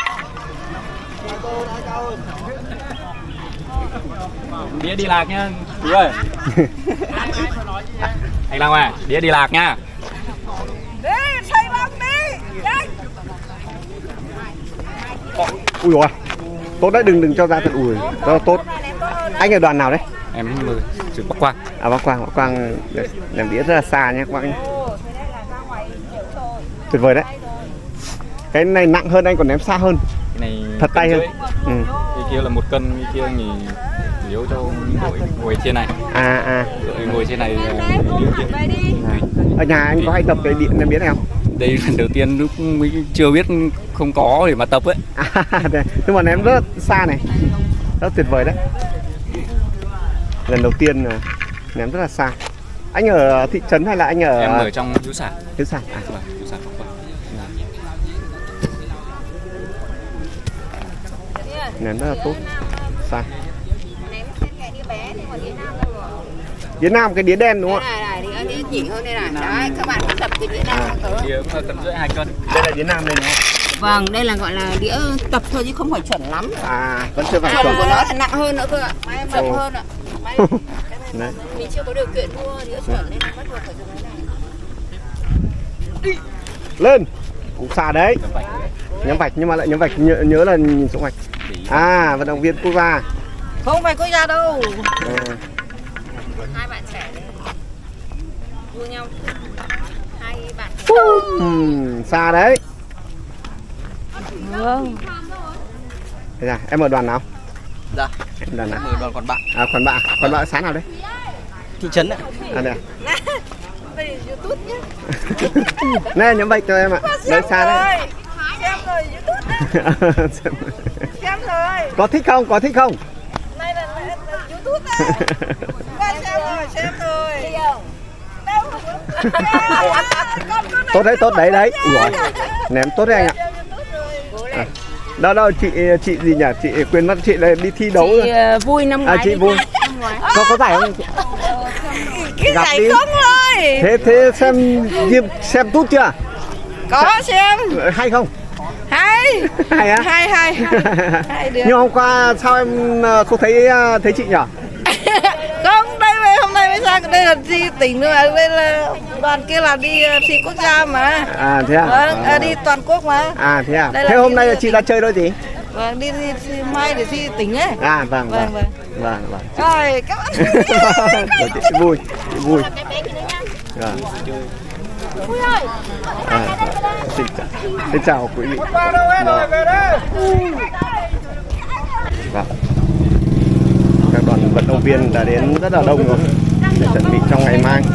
[SPEAKER 9] Đĩa đi lạc nha chú ơi. Anh Long à, đĩa đi lạc nha.
[SPEAKER 10] Đi, xây bóng đi.
[SPEAKER 2] Ui rồi. Tốt đấy, đừng cho ra thật ủi. Đó tốt. Anh ở đoàn nào đấy?
[SPEAKER 9] Em từ Bắc Quang.
[SPEAKER 2] À Bắc Quang làm đĩa rất là xa nha các bạn. Tuyệt vời đấy. Cái này nặng hơn, anh còn ném xa hơn.
[SPEAKER 9] Cái này
[SPEAKER 2] thật tay hơn.
[SPEAKER 9] Cái kia là 1 cân, cái kia thì yếu cho ngồi trên này. Rồi ngồi trên này
[SPEAKER 2] ở nhà anh có hay tập cái điện ném đĩa này không?
[SPEAKER 9] Đây lần đầu tiên lúc mới chưa biết không có để mà tập ấy.
[SPEAKER 2] Nhưng mà ném rất xa này, rất tuyệt vời đấy. Lần đầu tiên ném rất là xa. Anh ở thị trấn hay là anh ở?
[SPEAKER 9] Em ở trong Hiếu Sản.
[SPEAKER 2] Hiếu Sản.
[SPEAKER 9] Hiếu Sản Bắc Quang.
[SPEAKER 2] Ném rất là tốt, xa. Đĩa nam cái đĩa đen đúng không ạ?
[SPEAKER 1] Này, đĩa nhỉnh hơn đây này. Đấy, các bạn tập cái đĩa nam hơn.
[SPEAKER 9] Đĩa cũng là tầm rưỡi 2 cân.
[SPEAKER 2] Đây là đĩa nam đây đúng không?
[SPEAKER 1] Vâng, đây là gọi là đĩa tập thôi chứ không phải chuẩn lắm.
[SPEAKER 2] Vẫn chưa phải
[SPEAKER 1] chuẩn của nó là nặng hơn nữa cơ ạ. Rộng hơn ạ.
[SPEAKER 2] Đấy.
[SPEAKER 1] Mình chưa có điều kiện mua đĩa chuẩn nên bắt buộc phải dùng cái này.
[SPEAKER 2] Lên. Cũng xa đấy. Nhắm vạch nhưng mà lại nhắm vạch nhớ là nhìn xuống vạch. Vận động viên quốc gia.
[SPEAKER 10] Không phải quốc gia đâu.
[SPEAKER 1] Hai bạn trẻ đấy. Đua nhau. Hai bạn.
[SPEAKER 2] Xa đấy.
[SPEAKER 10] Vâng.
[SPEAKER 2] Thế là em ở đoàn nào?
[SPEAKER 6] Dạ.
[SPEAKER 2] Em đoàn nào?
[SPEAKER 6] Em ở đoàn Quản Bạ.
[SPEAKER 2] Quản Bạ sáng nào đấy?
[SPEAKER 6] Thị trấn ạ.
[SPEAKER 2] Đây.
[SPEAKER 10] Đây YouTube nhé.
[SPEAKER 2] Nè nhắm vạch cho em ạ. Đấy xa đấy.
[SPEAKER 10] Xem rồi YouTube. Xem rồi.
[SPEAKER 2] Có thích không?
[SPEAKER 10] Này là YouTube đấy. Xem rồi.
[SPEAKER 2] Tốt đấy. Ui rồi. Ném tốt đấy anh ạ. Đâu chị gì nhỉ? Chị quên mất, chị đây đi thi đấu
[SPEAKER 1] chị
[SPEAKER 2] rồi.
[SPEAKER 1] Vui năm ngoái.
[SPEAKER 2] Chị Vui. Có giải không?
[SPEAKER 10] Cái giải không thôi.
[SPEAKER 2] Thế xem tút chưa?
[SPEAKER 10] Có xem.
[SPEAKER 2] Hay không?
[SPEAKER 10] Hay.
[SPEAKER 2] Hay á?
[SPEAKER 10] Hay được.
[SPEAKER 2] Nhưng hôm qua sao em không thấy chị nhỉ?
[SPEAKER 10] Không, đây hôm nay mới sang, đây là đi tỉnh nữa, đây là đoàn kia là đi thi quốc gia mà.
[SPEAKER 2] Thế à?
[SPEAKER 10] Vâng, đi toàn quốc mà.
[SPEAKER 2] Thế à? Thế hôm nay chị ra chơi đâu gì?
[SPEAKER 10] Vâng, đi mai để thi tỉnh ấy.
[SPEAKER 2] Vâng.
[SPEAKER 10] Rồi, các bạn.
[SPEAKER 2] Chị vui.
[SPEAKER 5] Vui ơi.
[SPEAKER 2] Xin chào quý vị. Các đoàn vận động viên đã đến rất là đông rồi để chuẩn bị trong ngày mai.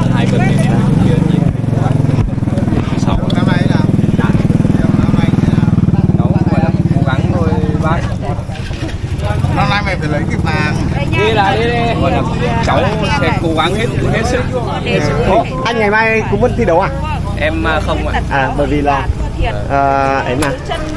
[SPEAKER 6] Cố gắng thôi bác.
[SPEAKER 4] Năm nay mày phải lấy cái vàng.
[SPEAKER 9] Đi. Cháu sẽ cố gắng hết sức.
[SPEAKER 2] Anh ngày mai cũng vẫn thi đấu à?
[SPEAKER 6] Em không ạ.
[SPEAKER 2] Bởi vì là ấy mà.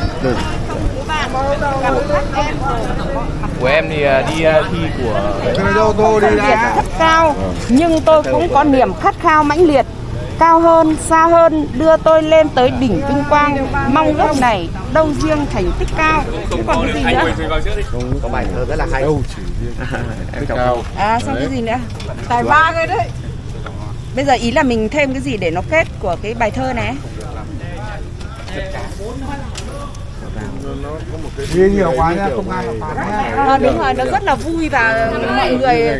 [SPEAKER 6] Của em thì đi thi của
[SPEAKER 1] Khát khao, nhưng tôi cũng có niềm khát khao mãnh liệt, cao hơn, xa hơn, đưa tôi lên tới đỉnh vinh quang. Mong ước này đâu riêng thành tích cao. Chứ còn cái gì nữa?
[SPEAKER 2] Có bài thơ rất là hay. Em cao.
[SPEAKER 1] Xong cái gì nữa? Tài ba rồi đấy. Bây giờ ý là mình thêm cái gì để nó kết của cái bài thơ này?
[SPEAKER 4] Ghi nhiều quá nha, không ai là phạt.
[SPEAKER 1] Đúng rồi, nó rất là vui và mọi người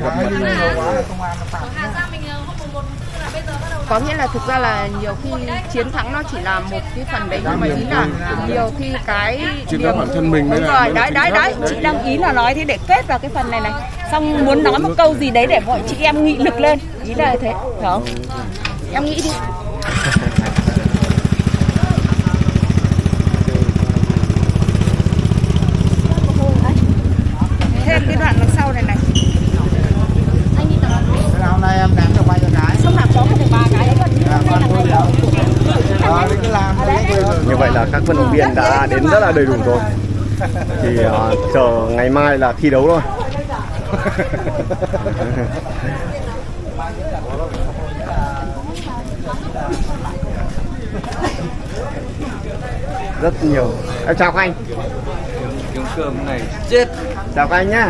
[SPEAKER 1] có nghĩa là thực ra là nhiều khi chiến thắng nó chỉ là một cái phần đấy, nhưng mà ý là nhiều khi cái
[SPEAKER 4] chỉ có bản thân mình.
[SPEAKER 1] Đúng rồi, đấy chị đang ý là nói thế để kết vào cái phần này này, xong muốn nói một câu gì đấy để mọi chị em nghị lực lên, ý là thế, phải không? Em nghĩ đi. Thêm cái đoạn đằng sau này này.
[SPEAKER 4] Cái hôm nay em ném được bao nhiêu cái?
[SPEAKER 1] Xong nào có được 3 cái đấy.
[SPEAKER 2] Như vậy là các vận động viên đã đến rất là đầy đủ rồi. Thì chờ ngày mai là thi đấu thôi. Rất nhiều. Chào các anh.
[SPEAKER 6] Kiếm cơm này chết.
[SPEAKER 2] Chào các anh nhá.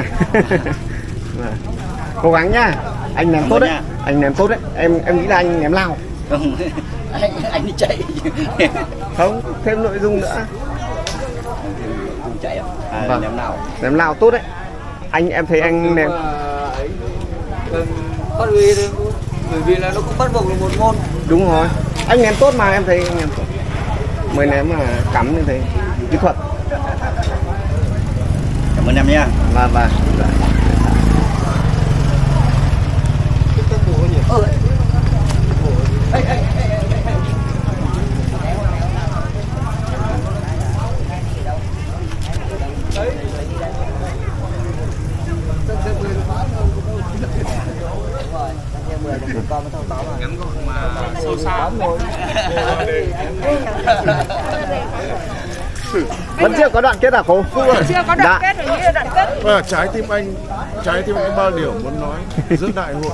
[SPEAKER 2] Cố gắng nhá. Anh ném tốt đấy. Anh ném tốt đấy. Em nghĩ là anh ném lao.
[SPEAKER 6] Không. Anh đi chạy.
[SPEAKER 2] Không, thêm nội dung nữa.
[SPEAKER 6] Không chạy à?
[SPEAKER 2] Vâng.
[SPEAKER 6] Ném lao.
[SPEAKER 2] Ném lao tốt đấy. Em thấy anh ném.
[SPEAKER 6] Bắt bởi vì là nó cũng bắt buộc là một môn.
[SPEAKER 2] Đúng rồi. Anh ném tốt mà em thấy anh ném tốt. Mới ném mà cắm như thế. Kỹ thuật.
[SPEAKER 6] Cảm ơn em nha.
[SPEAKER 2] Vâng. Vẫn chưa có đoạn kết à cô?
[SPEAKER 1] Chưa có đoạn kết, phải nghĩ là đoạn kết.
[SPEAKER 4] Trái tim anh bao điều muốn nói giữa đại hội.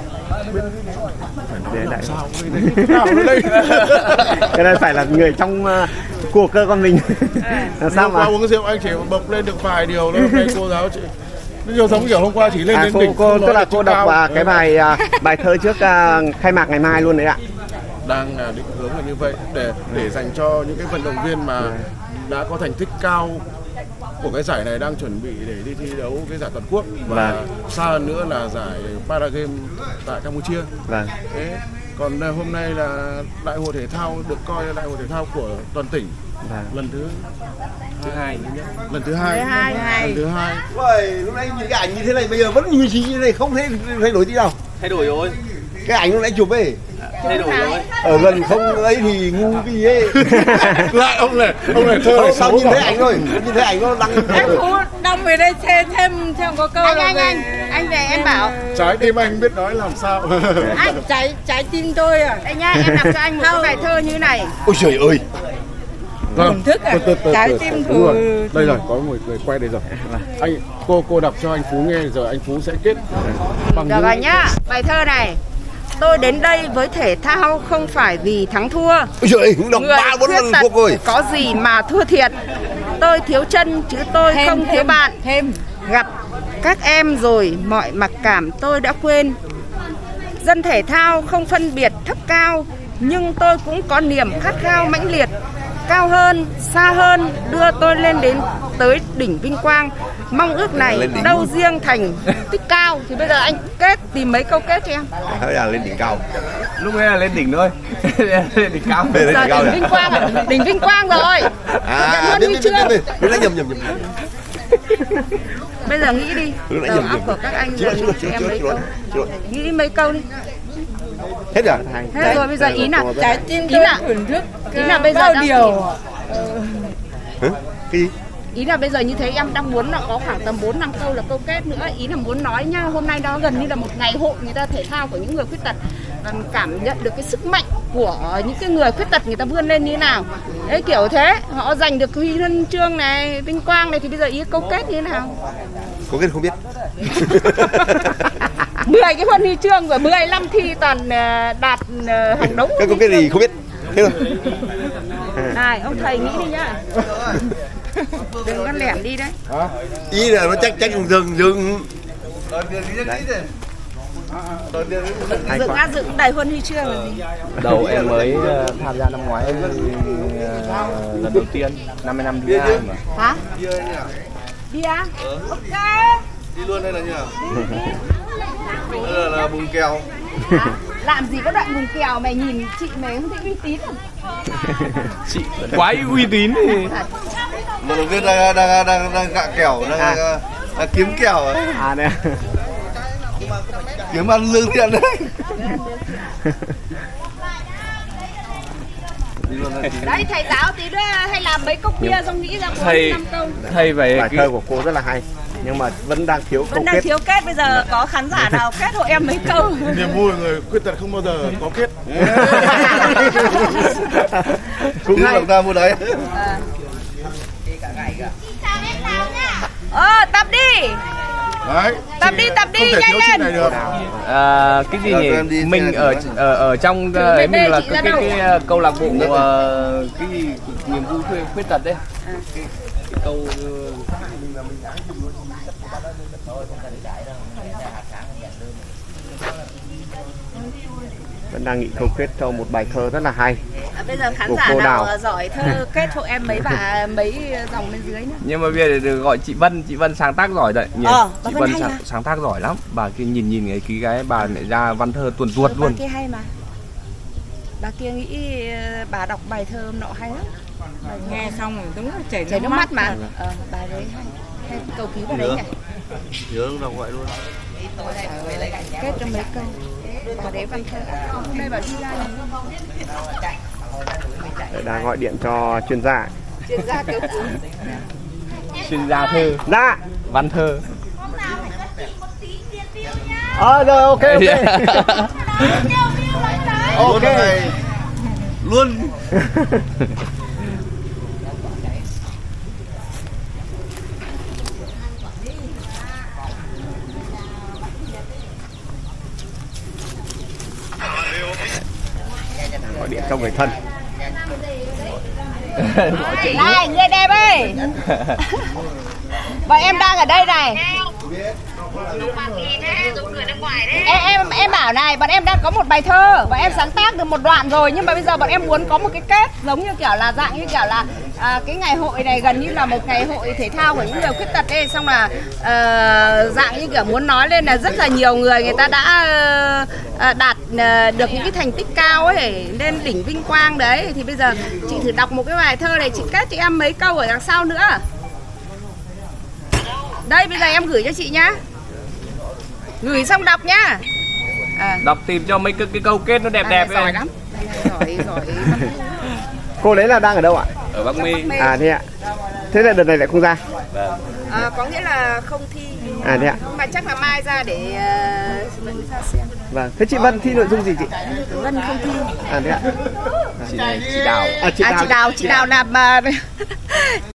[SPEAKER 2] Để lại
[SPEAKER 4] sao đây?
[SPEAKER 2] Cái này phải là người trong của cơ con mình. Sao mà
[SPEAKER 4] uống rượu anh chỉ bộc lên được vài điều thôi. Hôm nay cô giáo chị nó giống kiểu hôm qua chỉ lên đến đỉnh.
[SPEAKER 2] Cô tức là cô đọc cái bài thơ trước khai mạc ngày mai luôn đấy ạ.
[SPEAKER 4] Đang định hướng là như vậy để dành cho những cái vận động viên mà đã có thành tích cao của cái giải này, đang chuẩn bị để đi thi đấu cái giải toàn quốc và xa hơn nữa là giải Paragame tại Campuchia. Thế còn hôm nay là đại hội thể thao, được coi là đại hội thể thao của toàn tỉnh lần thứ hai.
[SPEAKER 11] Ôi, lúc nãy nhìn cái ảnh như thế này bây giờ vẫn như thế này, không thấy thay đổi tí nào.
[SPEAKER 9] Thay đổi rồi.
[SPEAKER 11] Cái ảnh lúc nãy chụp ấy.
[SPEAKER 9] Thay đổi rồi.
[SPEAKER 11] Ở gần không ấy thì ngu cái gì ấy.
[SPEAKER 4] Lại ông này thơ này xấu.
[SPEAKER 11] Nhìn thấy ảnh rồi, nhìn thấy ảnh nó đăng.
[SPEAKER 10] Em cũng đăng về đây thêm có câu
[SPEAKER 1] Anh về em bảo.
[SPEAKER 4] Trái tim anh biết nói làm sao.
[SPEAKER 10] Anh trái tim tôi à.
[SPEAKER 1] Đây nhá, em đọc cho anh một cái bài thơ như này.
[SPEAKER 11] Ôi trời ơi.
[SPEAKER 10] Thưởng thức à? Trái tim
[SPEAKER 4] của đây rồi, có một người quay đây rồi. Anh cô đọc cho anh Phú nghe rồi anh Phú sẽ kết bằng
[SPEAKER 1] được rồi nhá. Bài thơ này. Tôi đến đây với thể thao không phải vì thắng thua.
[SPEAKER 11] Ôi trời, đọc 3-4 lần cuộc rồi.
[SPEAKER 1] Có gì mà thua thiệt. Tôi thiếu chân chứ tôi không thiếu bạn. Gặp các em rồi mọi mặc cảm tôi đã quên. Dân thể thao không phân biệt thấp cao, nhưng tôi cũng có niềm khát khao mãnh liệt. Cao hơn, xa hơn, đưa tôi lên đến tới đỉnh vinh quang. Mong ước này đâu riêng thành tích cao. Thì bây giờ anh tìm mấy câu kết cho em.
[SPEAKER 11] Thôi là lên đỉnh cao.
[SPEAKER 2] Lúc ấy là lên đỉnh thôi. Lên đỉnh cao.
[SPEAKER 1] Giờ đỉnh vinh quang à? Đỉnh vinh quang rồi. Nhận huân huy chương.
[SPEAKER 11] Lúc nãy nhầm.
[SPEAKER 1] Bây giờ nghĩ đi. Đầu óc của các anh giờ nghĩ cho em mấy câu. Nghĩ đi mấy câu đi.
[SPEAKER 11] Hết rồi.
[SPEAKER 1] Hết rồi, bây giờ ý nào?
[SPEAKER 10] Trái tim tôi thưởng thức.
[SPEAKER 1] Ý là bây giờ
[SPEAKER 10] điều.
[SPEAKER 11] Cái gì?
[SPEAKER 1] Ý là bây giờ như thế em đang muốn là có khoảng tầm 4-5 câu là câu kết nữa. Ý là muốn nói nha, hôm nay đó gần như là một ngày hội người ta thể thao của những người khuyết tật, và cảm nhận được cái sức mạnh của những cái người khuyết tật người ta vươn lên như thế nào. Đấy, kiểu thế, họ giành được huy huân chương này, vinh quang này, thì bây giờ ý câu kết như thế nào?
[SPEAKER 11] Câu kết không biết.
[SPEAKER 1] 10 cái huân huy chương và 15 thi toàn đạt hàng đống.
[SPEAKER 11] Cái câu kết gì không biết. Thế rồi.
[SPEAKER 1] Này, ông thầy nghĩ đi nhá. Đừng có lẻn đi đấy.
[SPEAKER 11] Ý là nó chắc dừng.
[SPEAKER 1] Dựng đầy huân huy chương là gì?
[SPEAKER 2] Đầu em mới tham gia năm ngoái lần đầu tiên, 50 năm đi mà.
[SPEAKER 1] Hả? Đi à? Ok.
[SPEAKER 11] Đi luôn đây là như nào? Đây là bùng kèo.
[SPEAKER 1] Làm gì có đoạn bùng kèo, mày nhìn chị mày không thấy uy tín không?
[SPEAKER 2] Chị quá uy tín thì.
[SPEAKER 11] Một đầu tiên đang gạ kèo, đang kiếm kèo.
[SPEAKER 2] À nè.
[SPEAKER 11] Kiếm ăn lương thiện đấy.
[SPEAKER 1] Đấy, thầy giáo tí nữa hay làm mấy cốc bia xong nghĩ ra 4-5 câu.
[SPEAKER 2] Thầy bài thơ của cô rất là hay, nhưng mà vẫn đang thiếu câu kết.
[SPEAKER 1] Vẫn đang thiếu kết. Bây giờ có khán giả nào kết hộ em mấy câu?
[SPEAKER 4] Niềm vui người khuyết tật không bao giờ có kết.
[SPEAKER 11] Cũng làm ta mua đấy.
[SPEAKER 1] Tập đi.
[SPEAKER 4] Đấy.
[SPEAKER 5] Tập đi nhanh lên.
[SPEAKER 12] Cái gì nhỉ? Mình ở trong ấy mình là cái câu lạc bộ cái niềm vui khuyết tật đấy. Cái câu
[SPEAKER 2] vẫn đang nghĩ câu kết cho một bài thơ rất là hay.
[SPEAKER 1] Bây giờ khán
[SPEAKER 2] của
[SPEAKER 1] giả
[SPEAKER 2] cô
[SPEAKER 1] nào
[SPEAKER 2] Đào.
[SPEAKER 1] giỏi thơ kết cho em mấy dòng bên dưới nữa.
[SPEAKER 12] Nhưng mà bây giờ được gọi chị Vân sáng tác giỏi đấy nhỉ? Chị Vân sáng tác giỏi lắm. Bà kia nhìn cái gái bà lại ra văn thơ tuồn tuột luôn.
[SPEAKER 1] Bà kia hay mà. Bà kia nghĩ bà đọc bài thơ nọ hay lắm. Bà
[SPEAKER 8] nghe xong rồi đúng là chảy
[SPEAKER 1] nước mắt mà. Bà đấy hay cầu cứu bà đấy nhỉ?
[SPEAKER 11] Nhớ đọc vậy luôn.
[SPEAKER 1] Kết cho mấy câu. Bà đấy văn thơ. Hôm nay bà đi ra
[SPEAKER 2] Đang gọi điện cho chuyên gia.
[SPEAKER 1] Chuyên gia kêu cứu.
[SPEAKER 12] Chuyên gia thơ.
[SPEAKER 2] Dạ.
[SPEAKER 12] Văn thơ.
[SPEAKER 2] Rồi ok.
[SPEAKER 11] Ok. Luôn.
[SPEAKER 2] Gọi điện cho người thân.
[SPEAKER 1] Này, người đẹp ơi. Bọn em đang ở đây này. Em bảo này, bọn em đang có một bài thơ, bọn em sáng tác được một đoạn rồi, nhưng mà bây giờ bọn em muốn có một cái kết giống như kiểu là dạng như kiểu là cái ngày hội này gần như là một ngày hội thể thao của những người khuyết tật ấy, xong là dạng như kiểu muốn nói lên là rất là nhiều người ta đã đạt được những cái thành tích cao ấy, lên đỉnh vinh quang đấy. Thì bây giờ chị thử đọc một cái bài thơ này, chị kết cho em mấy câu ở đằng sau nữa. Đây bây giờ em gửi cho chị nhá. Gửi xong đọc nhá.
[SPEAKER 12] Đọc tìm cho mấy cái câu kết nó đẹp
[SPEAKER 1] giỏi lắm. Giỏi.
[SPEAKER 2] Cô đấy là đang ở đâu ạ?
[SPEAKER 12] Ở Bắc Mê.
[SPEAKER 2] À thế ạ. Thế là đợt này lại không ra?
[SPEAKER 1] Có nghĩa là không thi.
[SPEAKER 2] À thế ạ.
[SPEAKER 1] Mà chắc là mai ra để mình ra xem.
[SPEAKER 2] Vâng. Thế chị Vân thi nội dung gì chị?
[SPEAKER 1] Vân không thi.
[SPEAKER 2] À thế ạ.
[SPEAKER 12] Chị Đào.
[SPEAKER 1] Chị Đào làm